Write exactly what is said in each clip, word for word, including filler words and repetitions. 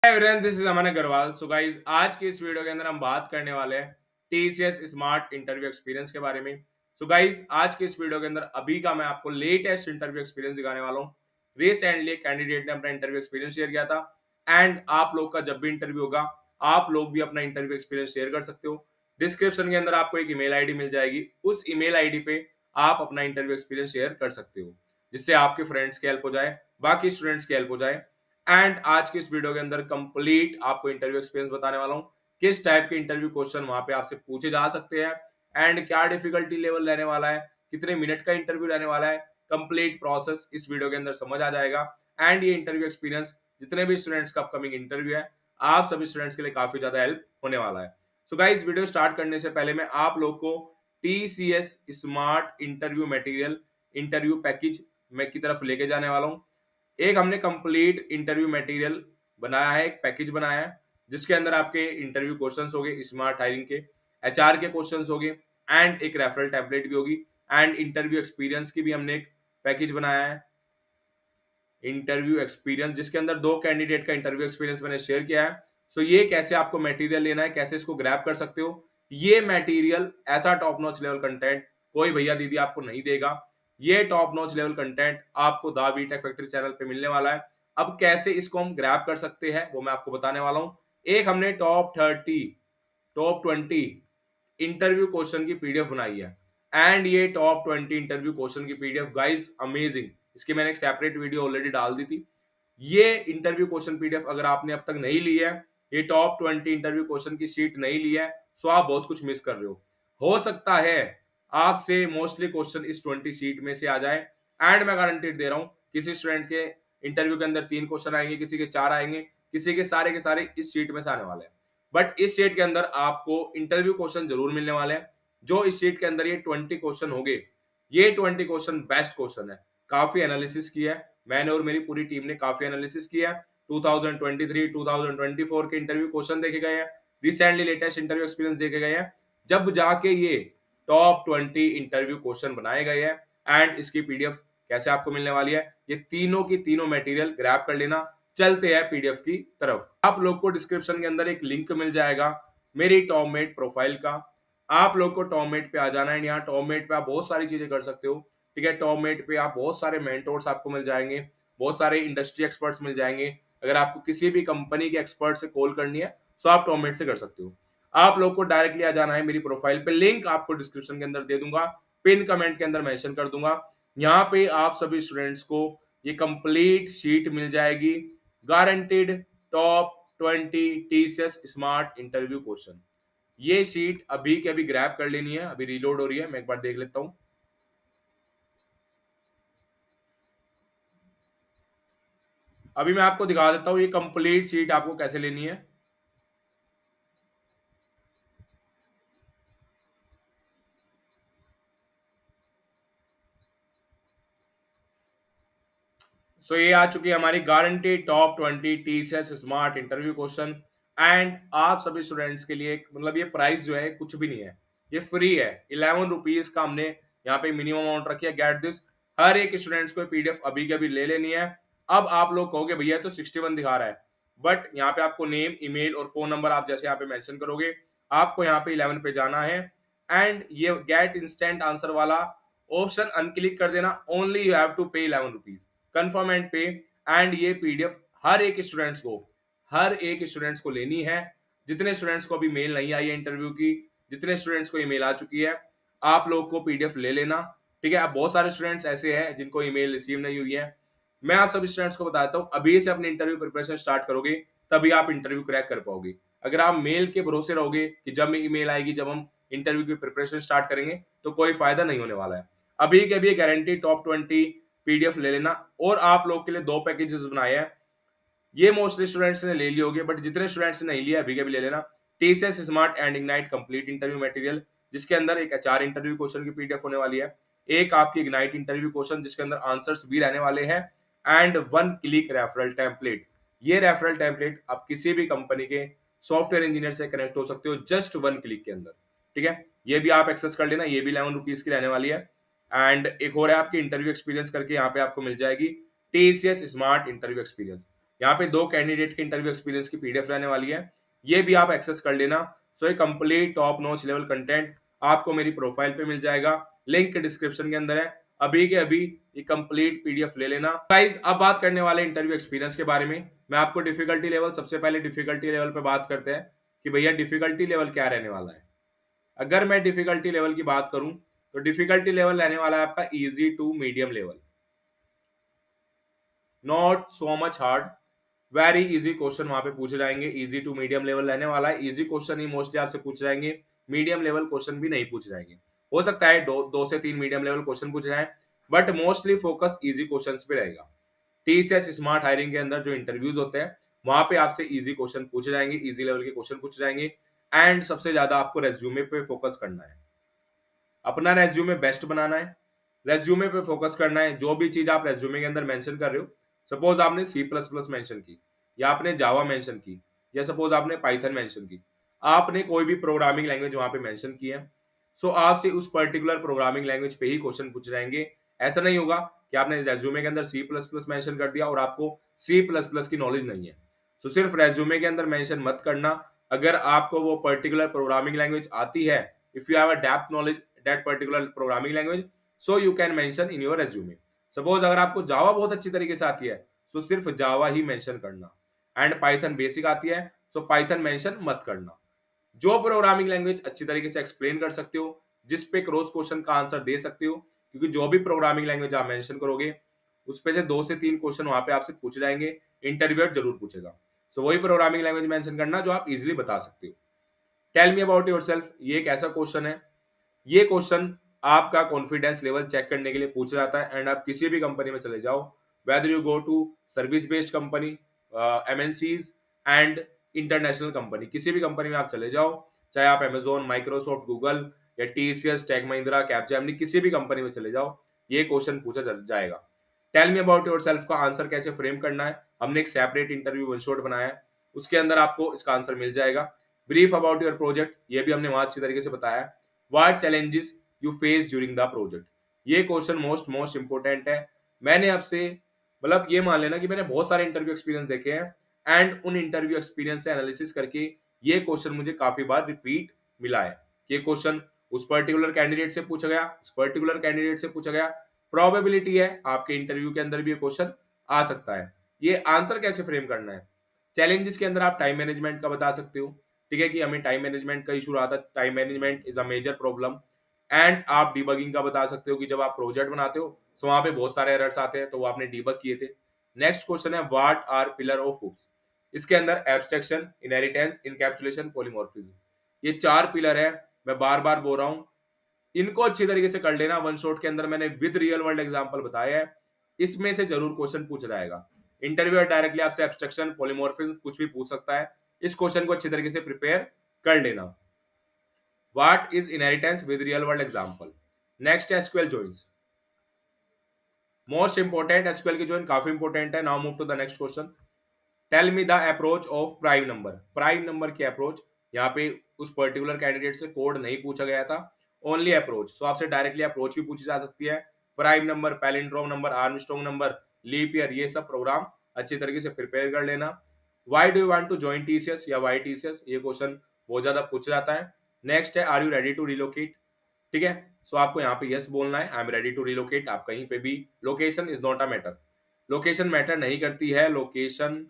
Everyone, this is Aman Agarwal. So guys, आज की इस वीडियो के अंदर हम बात करने वाले हैं टीसीएस स्मार्ट इंटरव्यू एक्सपीरियंस के बारे में। सो गाइस, आज की इस वीडियो के अंदर अभी का मैं आपको लेटेस्ट इंटरव्यू एक्सपीरियंस दिखाने वाला हूँ। रिसेंटली कैंडिडेट ने अपना इंटरव्यू एक्सपीरियंस शेयर किया था एंड आप लोग का जब भी इंटरव्यू होगा आप लोग भी अपना इंटरव्यू एक्सपीरियंस शेयर कर सकते हो। डिस्क्रिप्शन के अंदर आपको एक ईमेल आईडी मिल जाएगी, उस ईमेल आईडी पे आप अपना इंटरव्यू एक्सपीरियंस शेयर कर सकते हो, जिससे आपके फ्रेंड्स की हेल्प हो जाए, बाकी स्टूडेंट्स की हेल्प हो जाए। एंड आज की इस वीडियो के अंदर कंप्लीट आपको इंटरव्यू एक्सपीरियंस बताने वाला हूं, किस टाइप के इंटरव्यू क्वेश्चन वहां पे आपसे पूछे जा सकते हैं एंड क्या डिफिकल्टी लेवल रहने वाला है, कितने मिनट का इंटरव्यू रहने वाला है। कंप्लीट प्रोसेस इस वीडियो के अंदर समझ आ जाएगा एंड ये इंटरव्यू एक्सपीरियंस जितने भी स्टूडेंट्स का अपकमिंग इंटरव्यू है, आप सभी स्टूडेंट्स के लिए काफी ज्यादा हेल्प होने वाला है। सो गाइस, वीडियो स्टार्ट करने से पहले मैं आप लोग को TCS smart interview material interview package में की तरफ लेके जाने वाला हूं। एक हमने कंप्लीट इंटरव्यू मटेरियल बनाया है, एक पैकेज बनाया है, जिसके अंदर आपके इंटरव्यू क्वेश्चंस होंगे, स्मार्ट हायरिंग के, एचआर के क्वेश्चंस होंगे एंड एक रेफरल टेम्पलेट भी होगी एंड इंटरव्यू एक्सपीरियंस की भी हमने एक पैकेज बनाया है, इंटरव्यू एक्सपीरियंस, जिसके अंदर दो कैंडिडेट का इंटरव्यू एक्सपीरियंस मैंने शेयर किया है। सो ये कैसे आपको मटेरियल लेना है, कैसे इसको ग्रैब कर सकते हो। ये मटेरियल ऐसा टॉप नॉच लेवल कंटेंट कोई भैया दीदी आपको नहीं देगा। ये टॉप नॉच लेवल कंटेंट आपको द बीटेक फैक्ट्री चैनल पे मिलने वाला है। अब कैसे इसको हम ग्रैब कर सकते हैं वो मैं आपको बताने वाला हूं। एक हमने top thirty top twenty interview question की पीडीएफ बनाई है एंड ये टॉप ट्वेंटी इंटरव्यू क्वेश्चन की पीडीएफ गाइस अमेजिंग, इसकी मैंने एक सेपरेट वीडियो ऑलरेडी डाल दी थी। ये इंटरव्यू क्वेश्चन पीडीएफ अगर आपने अब तक नहीं ली है, ये टॉप ट्वेंटी इंटरव्यू क्वेश्चन की शीट नहीं ली है, सो आप बहुत कुछ मिस कर रहे हो। हो सकता है आपसे मोस्टली क्वेश्चन इस ट्वेंटी शीट में से आ जाए एंड मैं गारंटी दे रहा हूं किसी स्टूडेंट के इंटरव्यू के अंदर तीन क्वेश्चन आएंगे, किसी के चार आएंगे, किसी के सारे के सारे इस शीट में से आने वाले हैं। बट इस शीट के अंदर आपको इंटरव्यू क्वेश्चन जरूर मिलने वाले हैं। जो इस शीट के अंदर ये ट्वेंटी क्वेश्चन होंगे, ये ट्वेंटी क्वेश्चन बेस्ट क्वेश्चन है। काफी एनालिसिस किया है मैंने और मेरी पूरी टीम ने, काफी एनालिसिस किया है। Two thousand twenty three two thousand twenty four के इंटरव्यू क्वेश्चन देखे गए हैं, रिसेंटली लेटेस्ट इंटरव्यू एक्सपीरियंस देखे गए हैं, जब जाके ये टॉप ट्वेंटी इंटरव्यू क्वेश्चन बनाए गए हैं एंड इसकी पीडीएफ कैसे आपको मिलने वाली है, ये तीनों की तीनों मटेरियल ग्रैब कर लेना। चलते हैं पीडीएफ की तरफ। आप लोग को डिस्क्रिप्शन के अंदर एक लिंक मिल जाएगा मेरी टॉपमेट प्रोफाइल का। आप लोग को टॉपमेट पे आ जाना है। यहाँ टॉपमेट पे आप बहुत सारी चीजें कर सकते हो, ठीक है। टॉपमेट पे आप बहुत सारे मेंटोर्स आपको मिल जाएंगे, बहुत सारे इंडस्ट्री एक्सपर्ट्स मिल जाएंगे। अगर आपको किसी भी कंपनी के एक्सपर्ट से कॉल करनी है तो आप टॉपमेट से कर सकते हो। आप लोग को डायरेक्टली आ जाना है मेरी प्रोफाइल पे, लिंक आपको डिस्क्रिप्शन के अंदर दे दूंगा, पिन कमेंट के अंदर मेंशन कर दूंगा। यहाँ पे आप सभी स्टूडेंट्स को ये कंप्लीट शीट मिल जाएगी, guaranteed top twenty TCS smart interview question. ये शीट अभी के अभी ग्रैब कर लेनी है, अभी रीलोड हो रही है, मैं एक बार देख लेता हूं। अभी मैं आपको दिखा देता हूं ये कंप्लीट शीट आपको कैसे लेनी है। सो so, ये आ चुकी है हमारी guarantee top twenty TCS smart interview question and आप सभी स्टूडेंट्स के लिए मतलब ये प्राइस जो है कुछ भी नहीं है, ये फ्री है। इलेवन रुपीज का हमने यहाँ पे मिनिमम अमाउंट रखी है। गेट दिस, हर एक स्टूडेंट्स को पीडीएफ अभी के अभी ले लेनी है। अब आप लोग कहोगे भैया तो सिक्सटी वन दिखा रहा है, बट यहाँ पे आपको नेम, ईमेल और फोन नंबर आप जैसे यहाँ पे मेंशन करोगे, आपको यहाँ पे इलेवन पे जाना है एंड ये गेट इंस्टेंट आंसर वाला ऑप्शन अनक्लिक कर देना। Only you have to pay eleven rupees, confirm and pay. And ये पीडीएफ हर एक स्टूडेंट्स को हर एक स्टूडेंट्स को लेनी है। जितने स्टूडेंट्स को अभी मेल नहीं आई है इंटरव्यू की, जितने स्टूडेंट्स को ईमेल आ चुकी है, आप लोग को पीडीएफ ले लेना, ठीक है। अब बहुत सारे स्टूडेंट्स ऐसे हैं जिनको ईमेल रिसीव नहीं हुई है। मैं आप सभी स्टूडेंट्स को बताता हूँ, अभी से अपनी इंटरव्यू प्रिपरेशन स्टार्ट करोगे तभी आप इंटरव्यू क्रैक कर पाओगे। अगर आप मेल के भरोसे रहोगे कि जब ईमेल आएगी, जब हम इंटरव्यू की प्रिपरेशन स्टार्ट करेंगे, तो कोई फायदा नहीं होने वाला है। अभी के अभी गारंटी टॉप ट्वेंटी पीडीएफ ले लेना। और आप लोग के लिए दो पैकेजेस बनाए हैं, ये मोस्टली स्टूडेंट्स ने ले लिए होंगे, बट जितने स्टूडेंट्स ने नहीं लिया अभी के भी ले लेना। TCS smart and ignite complete interview material, जिसके अंदर एक एचआर इंटरव्यू क्वेश्चन की पीडीएफ होने वाली है, एक आपकी इग्नाइट इंटरव्यू क्वेश्चन जिसके अंदर आंसर्स भी रहने वाले हैं and one click referral template. ये रेफरल टेम्पलेट आप किसी भी कंपनी के सॉफ्टवेयर इंजीनियर से कनेक्ट हो सकते हो जस्ट वन क्लिक के अंदर, ठीक है। ये भी आप एक्सेस कर लेना, ये भी इलेवन रुपीज की रहने वाली है। एंड एक और है आपकी इंटरव्यू एक्सपीरियंस करके, यहाँ पे आपको मिल जाएगी टीसीएस स्मार्ट इंटरव्यू एक्सपीरियंस। यहाँ पे दो कैंडिडेट के इंटरव्यू एक्सपीरियंस की पीडीएफ रहने वाली है, ये भी आप एक्सेस कर लेना। सो ये complete top notch level content आपको मेरी प्रोफाइल पे मिल जाएगा, लिंक डिस्क्रिप्शन के अंदर है, अभी के अभी ये कंप्लीट पीडीएफ ले लेना। गाइस अब बात करने वाले इंटरव्यू एक्सपीरियंस के बारे में। मैं आपको डिफिकल्टी लेवल, सबसे पहले डिफिकल्टी लेवल पे बात करते हैं कि भैया डिफिकल्टी लेवल क्या रहने वाला है। अगर मैं डिफिकल्टी लेवल की बात करूं तो डिफिकल्टी लेवल रहने वाला है आपका easy to medium level, not so much hard, very easy question वहां पे पूछे जाएंगे। इजी टू मीडियम लेवल रहने वाला है, इजी क्वेश्चन ही मोस्टली आपसे पूछे जाएंगे, मीडियम लेवल क्वेश्चन भी नहीं पूछे जाएंगे। हो सकता है दो, दो से तीन मीडियम लेवल क्वेश्चन पूछे जाए, but mostly focus easy question पे रहेगा। टीसीएस स्मार्ट हायरिंग के अंदर जो इंटरव्यूज होते हैं वहां पे आपसे इजी क्वेश्चन पूछे जाएंगे, इजी लेवल के क्वेश्चन पूछे जाएंगे। एंड सबसे ज्यादा आपको रेज्यूमे पे फोकस करना है, अपना रेज्यूमे बेस्ट बनाना है, रेज्यूमे पे फोकस करना है। जो भी चीज आप रेज्यूमे के अंदर मेंशन कर रहे हो, सपोज आपने सी प्लस प्लस मेंशन की, या आपने जावा मेंशन की, या सपोज आपने पाइथन मेंशन की, आपने कोई भी प्रोग्रामिंग लैंग्वेज वहां पे मेंशन की है, सो आपसे उस पर्टिकुलर प्रोग्रामिंग लैंग्वेज पे ही क्वेश्चन पूछे जाएंगे। ऐसा नहीं होगा कि आपने रेज्यूमे के अंदर सी प्लस प्लस मेंशन कर दिया और आपको सी प्लस प्लस की नॉलेज नहीं है। सो सिर्फ रेज्यूमे के अंदर मेंशन मत करना। अगर आपको वो पर्टिकुलर प्रोग्रामिंग लैंग्वेज आती है, if you have a depth knowledge that particular programming language, so you can mention in your resume. Suppose अगर आपको जावा बहुत अच्छी तरीके से आती है, सो सिर्फ जावा ही मेंशन करना। एंड पाइथन बेसिक आती है, सो पाइथन मेंशन मत करना। जो प्रोग्रामिंग लैंग्वेज अच्छी तरीके से एक्सप्लेन कर सकते हो, जिस पे क्रॉस क्वेश्चन का आंसर दे सकते हो, क्योंकि जो भी प्रोग्रामिंग लैंग्वेज आप मेंशन करोगे उस पे से दो से तीन क्वेश्चन वहां पे आपसे पूछे जाएंगे, इंटरव्यूअर जरूर पूछेगा। सो so, वही प्रोग्रामिंग लैंग्वेज मेंशन करना जो आप इजीली बता सकते हो। टेल मी अबाउट योरसेल्फ, ये एक ऐसा क्वेश्चन है, ये क्वेश्चन आपका कॉन्फिडेंस लेवल चेक करने के लिए पूछा जाता है। एंड आप किसी भी कंपनी में चले जाओ, whether you go to service based company, MNCs and international company, किसी भी कंपनी में आप चले जाओ, चाहे आप अमेजोन, माइक्रोसॉफ्ट, गूगल या टीसीएस, टेक महिंद्रा, कैपजेमिनी, किसी भी कंपनी में चले जाओ, ये क्वेश्चन पूछा जाएगा। टेल मी अबाउट योरसेल्फ का आंसर कैसे फ्रेम करना है, हमने एक सेपरेट इंटरव्यू वन शॉट बनाया है, उसके अंदर आपको इसका आंसर मिल जाएगा। ब्रीफ अबाउट योर प्रोजेक्ट, ये भी हमने वहां अच्छी तरीके से बताया। What challenges you face during the project, ये क्वेश्चन मोस्ट मोस्ट इंपोर्टेंट है। मैंने आपसे मतलब ये मान लेना कि मैंने बहुत सारे इंटरव्यू एक्सपीरियंस देखे हैं, एंड उन इंटरव्यू एक्सपीरियंस से एनालिसिस करके ये क्वेश्चन मुझे काफी बार रिपीट मिला है। ये क्वेश्चन उस पर्टिकुलर कैंडिडेट से पूछा गया, उस पर्टिकुलर कैंडिडेट से पूछा गया, प्रोबेबिलिटी है आपके इंटरव्यू के अंदर भी ये क्वेश्चन आ सकता है। ये आंसर कैसे फ्रेम करना है, चैलेंजेस के अंदर आप टाइम मैनेजमेंट का बता सकते हो, ठीक है, कि हमें टाइम मैनेजमेंट का इशू रहा था, time management is a major problem. And आप डिबगिंग का बता सकते हो कि जब आप प्रोजेक्ट बनाते हो तो वहां पे बहुत सारे एरर्स आते हैं, तो वो आपने डिबग किए थे। नेक्स्ट क्वेश्चन है what are pillar of OOPs, इसके अंदर एब्स्ट्रैक्शन, इनहेरिटेंस, इनकैप्सुलेशन, पॉलीमॉर्फिज्म, ये चार पिलर है। मैं बार बार बोल रहा हूं, इनको अच्छी तरीके से कर लेना। वन शॉट के अंदर मैंने विद रियल वर्ल्ड एग्जांपल बताया है, इसमें से जरूर क्वेश्चन पूछा जाएगा। इंटरव्यूअर डायरेक्टली आपसे एब्स्ट्रैक्शन, पॉलीमॉर्फिज्म कुछ भी पूछ सकता है, इस क्वेश्चन को अच्छी तरीके से प्रिपेयर कर लेना। What is inheritance with real world example. Next SQL joins, most important, SQL की जॉइन काफी इंपोर्टेंट है। Now move to the next question. Tell me the approach of prime number, prime number की approach, यहाँ पे उस particular candidate से code नहीं पूछा गया था, ओनली अप्रोच। सो आपसे डायरेक्टली अप्रोच भी पूछी जा सकती है। Prime number, palindrome number, Armstrong number, leap year, ये सब प्रोग्राम अच्छी तरीके से प्रिपेयर कर लेना। Why do you want to join TCS या व्हाई टीसीएस, ये क्वेश्चन बहुत ज्यादा पूछा जाता है। नेक्स्ट है are you ready to relocate, ठीक है, सो आपको यहाँ पे यस बोलना है, I am ready to relocate. आप कहीं पे भी, location is not a matter, location matter नहीं करती है, लोकेशन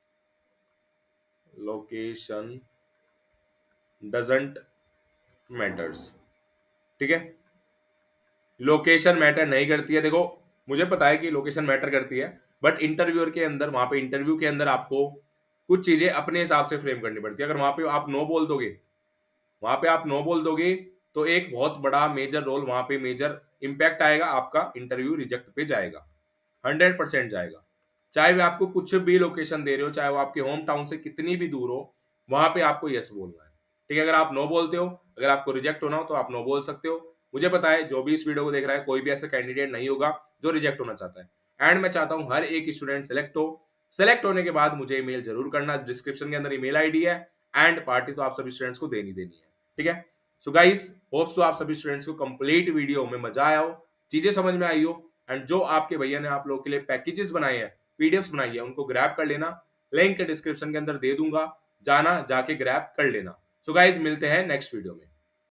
लोकेशन डजंट मैटर्स, ठीक है, लोकेशन मैटर नहीं करती है। देखो मुझे पता है कि लोकेशन मैटर करती है, बट इंटरव्यूअर के अंदर, वहां पे इंटरव्यू के अंदर आपको कुछ चीजें अपने हिसाब से फ्रेम करनी पड़ती है। अगर वहां पे आप नो बोल दोगे, वहां पे आप नो बोल दोगे तो एक बहुत बड़ा मेजर रोल, वहां पे मेजर इंपैक्ट आएगा, आपका इंटरव्यू रिजेक्ट पे जाएगा, हंड्रेड परसेंट जाएगा। चाहे वे आपको कुछ भी लोकेशन दे रहे हो, चाहे वो आपके होम टाउन से कितनी भी दूर हो, वहां पे आपको यस बोलना है, ठीक है। अगर आप नो बोलते हो, अगर आपको रिजेक्ट होना हो तो आप नो बोल सकते हो। मुझे पता है जो भी इस वीडियो को देख रहा है, कोई भी ऐसा कैंडिडेट नहीं होगा जो रिजेक्ट होना चाहता है। एंड मैं चाहता हूं हर एक स्टूडेंट सेलेक्ट हो। सेलेक्ट होने के बाद मुझे ईमेल जरूर करना, डिस्क्रिप्शन के अंदर ईमेल आईडी है, एंड पार्टी तो आप सभी स्टूडेंट्स को देनी देनी है, ठीक है। सो गाइस, होप सो आप सभी स्टूडेंट्स को कंप्लीट वीडियो में मजा आया हो, चीजें समझ में आई हो, एंड जो आपके भैया ने आप लोगों के लिए पैकेजेस बनाए हैं पीडीएफ्स बनाई है उनको ग्रैब कर लेना, लिंक डिस्क्रिप्शन के अंदर दे दूंगा, जाना जाके ग्रैब कर लेना। सो गाइज मिलते हैं नेक्स्ट वीडियो में।